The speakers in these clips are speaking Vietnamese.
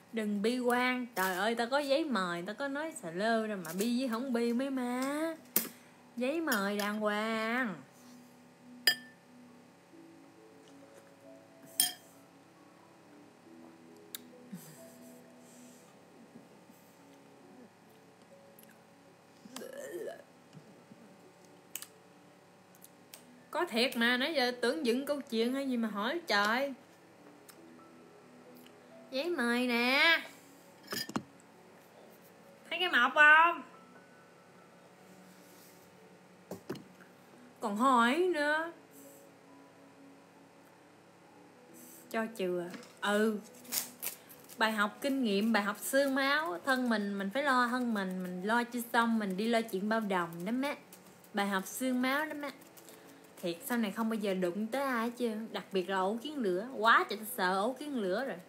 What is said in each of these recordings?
Đừng bi quan. Trời ơi, tao có giấy mời, tao có nói xà lơ rồi mà bi với không bi mấy má. Giấy mời đàng hoàng. Có thiệt mà, nãy giờ tưởng dựng câu chuyện hay gì mà hỏi trời. Giấy mời nè. Thấy cái mộc không? Còn hỏi nữa. Cho chừa. Bài học kinh nghiệm, bài học xương máu. Thân mình phải lo thân mình lo chưa xong mình đi lo chuyện bao đồng đó má. Bài học xương máu đó má. Thiệt sau này không bao giờ đụng tới ai chứ. Đặc biệt là ổ kiến lửa. Quá trời sợ ổ kiến lửa rồi.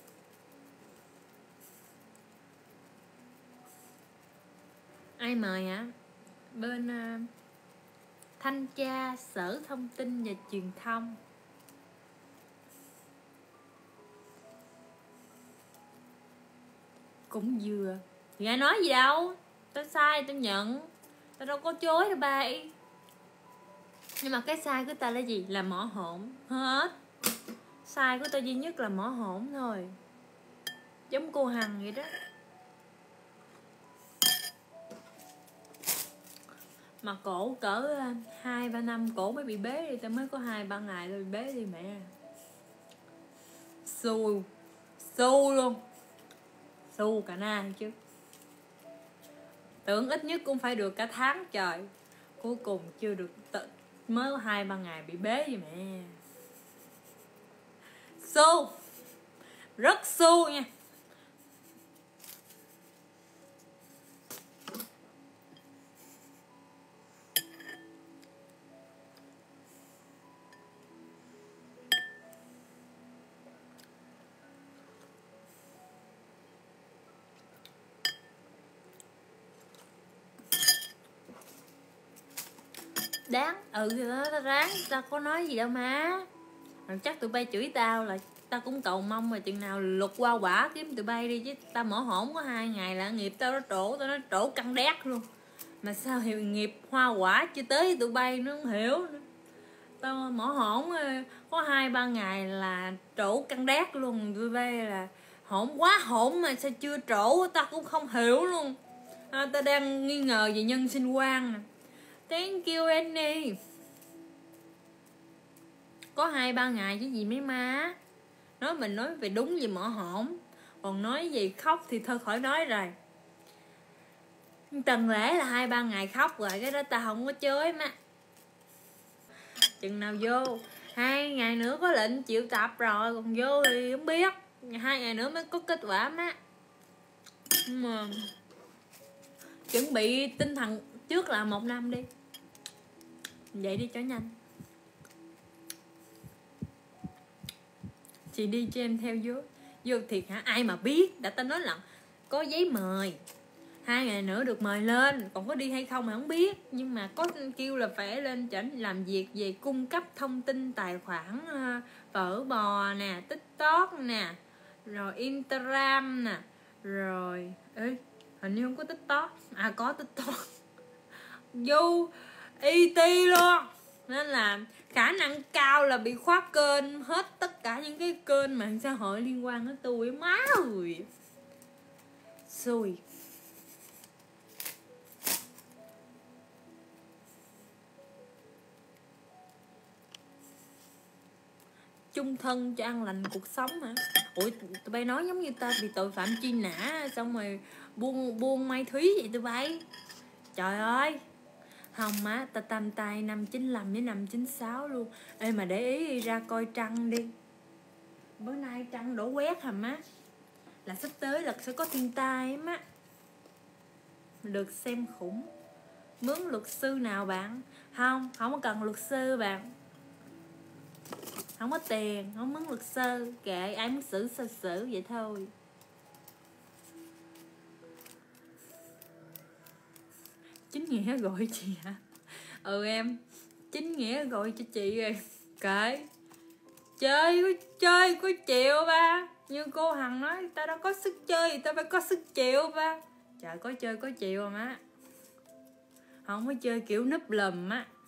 Ai mời hả? Bên thanh tra Sở Thông tin và Truyền thông. Cũng vừa. Thì ai nói gì đâu. Tao sai tao nhận. Tao đâu có chối đâu bay. Nhưng mà cái sai của tao là gì? Là mỏ hổn hết. Sai của tao duy nhất là mỏ hổn thôi. Giống cô Hằng vậy đó. Mà cổ cỡ 2-3 năm cổ mới bị bế đi. Tao mới có 2-3 ngày rồi bị bế đi mẹ. Xu luôn. Xu cả na chứ. Tưởng ít nhất cũng phải được cả tháng trời. Cuối cùng chưa được mới có 2-3 ngày bị bế vậy mẹ. Xu. Rất xu nha. Đáng. Tao ráng. Tao có nói gì đâu má. Rồi chắc tụi bay chửi tao là tao cũng cầu mong mà chừng nào lục qua quả kiếm tụi bay đi. Chứ tao mỏ hổn có 2 ngày là nghiệp tao nó trổ. Tao nó trổ căng đét luôn. Mà sao hiểu nghiệp hoa quả chưa tới tụi bay nó không hiểu nữa. Tao mỏ hổn có 2-3 ngày là trổ căng đét luôn. Tụi bay là hổn quá hổn mà sao chưa trổ. Tao cũng không hiểu luôn. Tao đang nghi ngờ về nhân sinh quan nè. Thank you Annie. Có 2-3 ngày chứ gì mấy má. Mình nói về đúng gì mỏ hổn. Còn nói gì khóc thì thôi khỏi nói rồi. Tuần lễ là 2-3 ngày khóc rồi. Cái đó tao không có chối má. Chừng nào vô 2 ngày nữa có lệnh triệu tập rồi. Còn vô thì không biết. 2 ngày nữa mới có kết quả má. Mà chuẩn bị tinh thần trước là 1 năm đi. Vậy đi cho nhanh. Chị đi cho em theo vô thiệt hả? Ai mà biết. Đã tao nói là có giấy mời 2 ngày nữa được mời lên. Còn có đi hay không mà không biết. Nhưng mà có kêu là phải lên trển làm việc về cung cấp thông tin tài khoản phở bò nè, TikTok nè, rồi Instagram nè, rồi hình như không có TikTok. Có TikTok. Vô ET luôn. Nên là khả năng cao là bị khóa kênh hết tất cả những cái kênh mạng xã hội liên quan đến tôi. Má ơi. Xui. Chung thân cho an lành cuộc sống hả? Ủa tụi bay nói giống như ta bị tội phạm truy nã xong rồi buôn Mai Thúy vậy tụi bay. Trời ơi. Không má, ta tam tay 595 với 596 luôn. Ê mà để ý đi, ra coi trăng đi. Bữa nay trăng đổ quét hả má. Là sắp tới là sẽ có thiên tai má. Được xem khủng. Mướn luật sư nào bạn? Không có cần luật sư bạn. Không có tiền, không mướn luật sư. Kệ ai muốn xử sao xử vậy thôi. Chính nghĩa gọi chị hả? Em chính nghĩa gọi cho chị rồi. Kệ. Chơi có chiều ba. Như cô Hằng nói, tao đã có sức chơi thì tao phải có sức chịu ba. Trời, có chơi có chịu mà má, không có chơi kiểu núp lùm á.